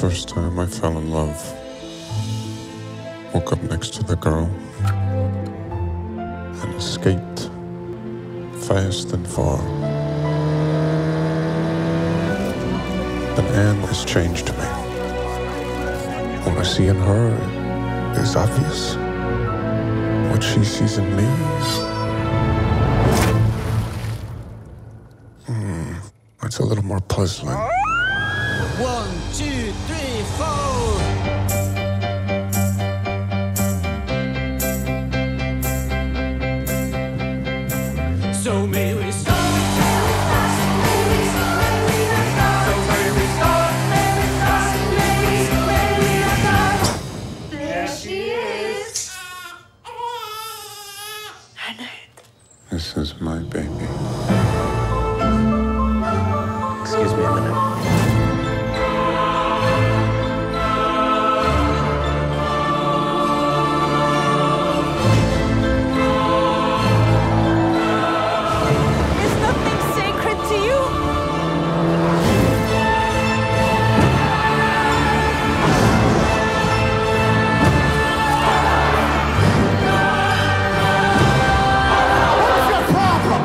first time I fell in love. Woke up next to the girl and escaped fast and far. But Anne has changed me. What I see in her is obvious. What she sees in me, it's a little more puzzling. 1, 2, 3, 4. So may we start. There she is. Annette. This is my baby. Excuse me a minute. Is nothing sacred to you? What's your problem?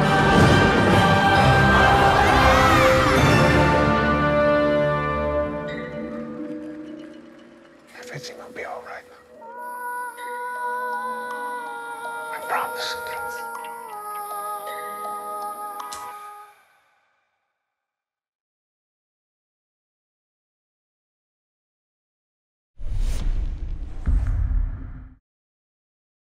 Everything will be all right. I promise.